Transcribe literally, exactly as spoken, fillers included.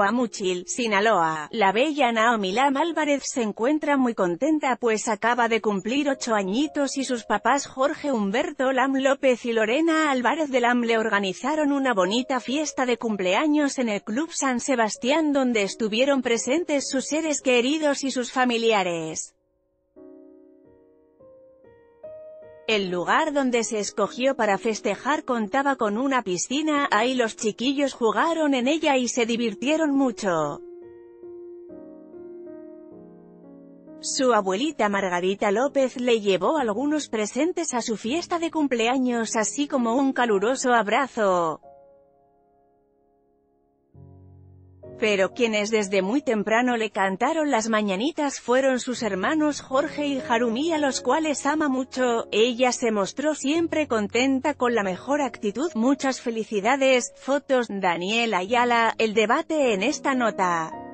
Guamuchil, Sinaloa. La bella Naomi Lam Álvarez se encuentra muy contenta pues acaba de cumplir ocho añitos y sus papás Jorge Humberto Lam López y Lorena Álvarez de Lam le organizaron una bonita fiesta de cumpleaños en el Club San Sebastián donde estuvieron presentes sus seres queridos y sus familiares. El lugar donde se escogió para festejar contaba con una piscina, ahí los chiquillos jugaron en ella y se divirtieron mucho. Su abuelita Margarita López le llevó algunos presentes a su fiesta de cumpleaños así como un caluroso abrazo. Pero quienes desde muy temprano le cantaron las mañanitas fueron sus hermanos Jorge y Jarumí, a los cuales ama mucho. Ella se mostró siempre contenta con la mejor actitud. Muchas felicidades. Fotos, Daniel Ayala. El debate en esta nota.